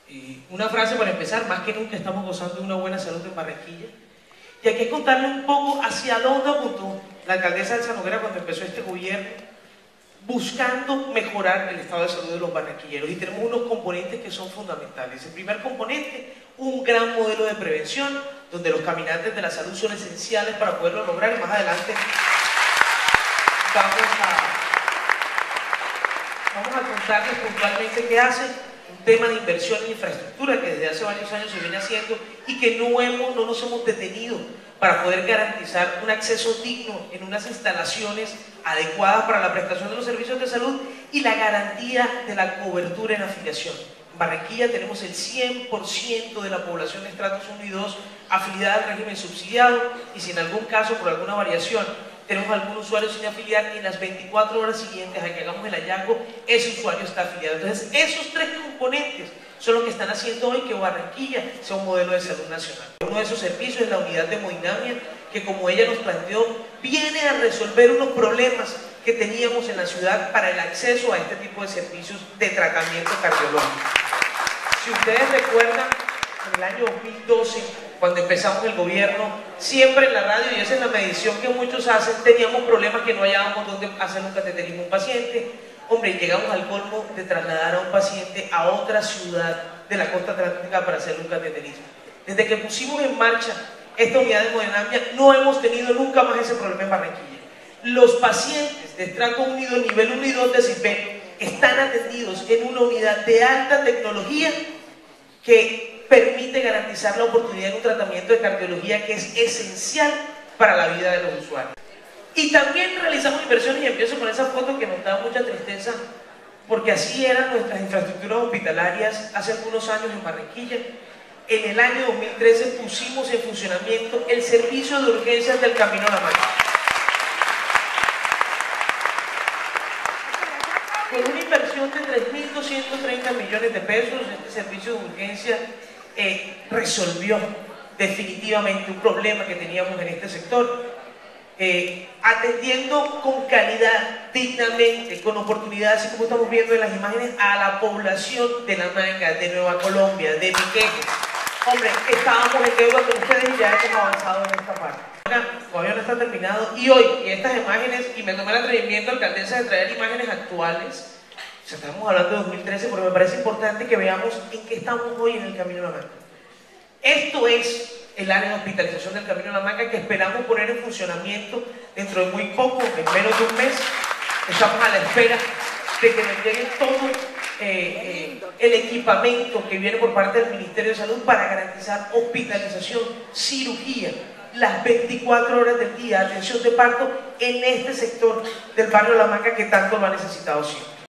Una frase para empezar: más que nunca estamos gozando de una buena salud en Barranquilla. Y hay que contarle un poco hacia dónde apuntó la alcaldesa Elsa Noguera cuando empezó este gobierno, buscando mejorar el estado de salud de los barranquilleros. Y tenemos unos componentes que son fundamentales. El primer componente, un gran modelo de prevención, donde los caminantes de la salud son esenciales para poderlo lograr, y más adelante vamos a contarles puntualmente qué hacen. Un tema de inversión en infraestructura que desde hace varios años se viene haciendo y que no nos hemos detenido para poder garantizar un acceso digno en unas instalaciones adecuadas para la prestación de los servicios de salud y la garantía de la cobertura en afiliación. En Barranquilla tenemos el 100% de la población de estratos 1 y 2 afiliada al régimen subsidiado, y si en algún caso, por alguna variación, tenemos algún usuario sin afiliar, en las 24 horas siguientes a que hagamos el hallazgo, ese usuario está afiliado. Entonces, esos tres componentes son los que están haciendo hoy que Barranquilla sea un modelo de salud nacional. Uno de esos servicios es la unidad de hemodinamia, que, como ella nos planteó, viene a resolver unos problemas que teníamos en la ciudad para el acceso a este tipo de servicios de tratamiento cardiológico. Si ustedes recuerdan, en el año 2012, cuando empezamos el gobierno, siempre en la radio, y esa es la medición que muchos hacen, teníamos problemas que no hallábamos dónde hacer un cateterismo a un paciente. Hombre, llegamos al colmo de trasladar a un paciente a otra ciudad de la costa atlántica para hacerle un cateterismo. Desde que pusimos en marcha esta unidad de hemodinamia, no hemos tenido nunca más ese problema en Barranquilla. Los pacientes de estrato 1 y 2, nivel 1 y 2 de CISBEN, están atendidos en una unidad de alta tecnología que permite garantizar la oportunidad de un tratamiento de cardiología que es esencial para la vida de los usuarios. Y también realizamos inversiones, y empiezo con esa foto que nos da mucha tristeza, porque así eran nuestras infraestructuras hospitalarias hace algunos años en Barranquilla. En el año 2013 pusimos en funcionamiento el servicio de urgencias del Camino a la Manga. Con una inversión de 3.230 millones de pesos, este servicio de urgencia resolvió definitivamente un problema que teníamos en este sector, atendiendo con calidad, dignamente, con oportunidades, así como estamos viendo en las imágenes, a la población de La Manga, de Nueva Colombia, de Miqueques. Hombre, estábamos en deuda con ustedes y ya hemos avanzado en esta parte. Todavía no está terminado, y hoy, y estas imágenes, y me tomé el atrevimiento, alcaldesa, de traer imágenes actuales. O sea, estamos hablando de 2013, pero me parece importante que veamos en qué estamos hoy en el Camino a la Manga. Esto es el área de hospitalización del Camino a la Manga, que esperamos poner en funcionamiento dentro de muy poco, en menos de un mes. Estamos a la espera de que nos llegue todo el equipamiento que viene por parte del Ministerio de Salud para garantizar hospitalización, cirugía, las 24 horas del día, atención de parto en este sector del barrio La Manga que tanto lo ha necesitado siempre.